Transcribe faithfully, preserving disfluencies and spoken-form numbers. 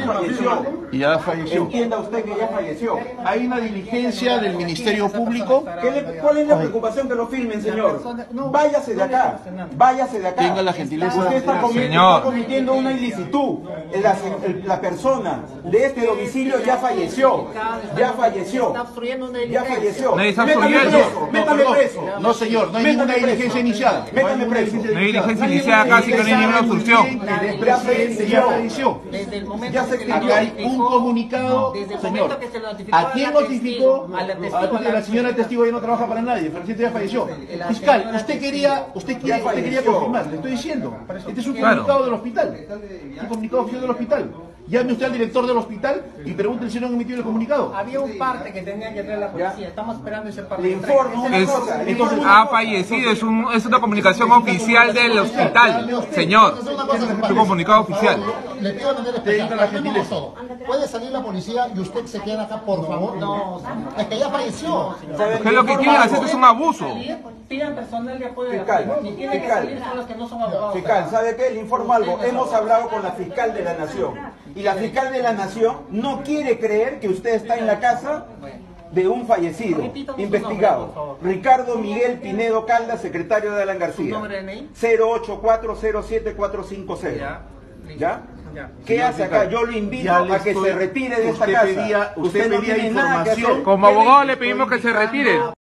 falleció. Ya falleció. Entienda usted que ya falleció. Hay una diligencia del Ministerio Público. ¿Qué le, ¿Cuál es la preocupación que lo filmen, señor? Váyase de acá. Váyase de acá. Tenga la gentileza. Usted está, comi Señor. está cometiendo una ilicitud. La, la persona de este domicilio ya falleció. Ya falleció. Ya falleció. Nadie está Métame obstruyendo. preso. Métame No, preso. no, señor, no hay ninguna diligencia iniciada. Métame preso. No hay diligencia iniciada acá, así que no hay ninguna obstrucción. El presidente ya falleció. Desde el momento Ya se que se Acá hay notificó, un comunicado, desde el señor. momento que se lo notificó ¿A quién a la notificó? testigo, a la testigo, Ah, a la- la señora testigo ya no trabaja para nadie, el presidente ya falleció. Fiscal, usted quería, usted quería, usted quería confirmar, le estoy diciendo. Este es un Claro. comunicado del hospital. Un comunicado oficial del hospital. Llame usted al director del hospital y pregúntele si no han emitido el comunicado. Había un parte que tenía que traer la policía. Estamos esperando ese parte. Le informo una Es- cosa. le es- informo ha una cosa. fallecido, es, un, es una comunicación oficial del hospital, señor. Es un comunicado oficial. Le pido de manera especial, calmemos todo. ¿Puede salir la policía y usted se queda acá, por favor? No, es que ya falleció. ¿Saben? Porque lo que quieren hacer es un abuso. Pidan personal de apoyo de la Fiscal, policía. Ni tienen que fiscal. salir son los que no son abogados. Fiscal, ¿sabe qué? Le informo algo. Hemos hablado con la fiscal de la Nación. Y la fiscal de la Nación no quiere creer que usted está en la casa de un fallecido, Repítame su investigado. nombre, por favor. Ricardo Miguel Pinedo Caldas, secretario de Alan García. nombre de N I? cero ocho cuatro cero siete cuatro cinco cero. Ya. ¿Ya? Ya. ¿Qué Señor hace acá? fiscal, Yo lo invito ya le a que estoy- se retire de esta usted casa. pedía- usted no pedía tiene nada que información. hacer. Como abogado le pedimos que se retire.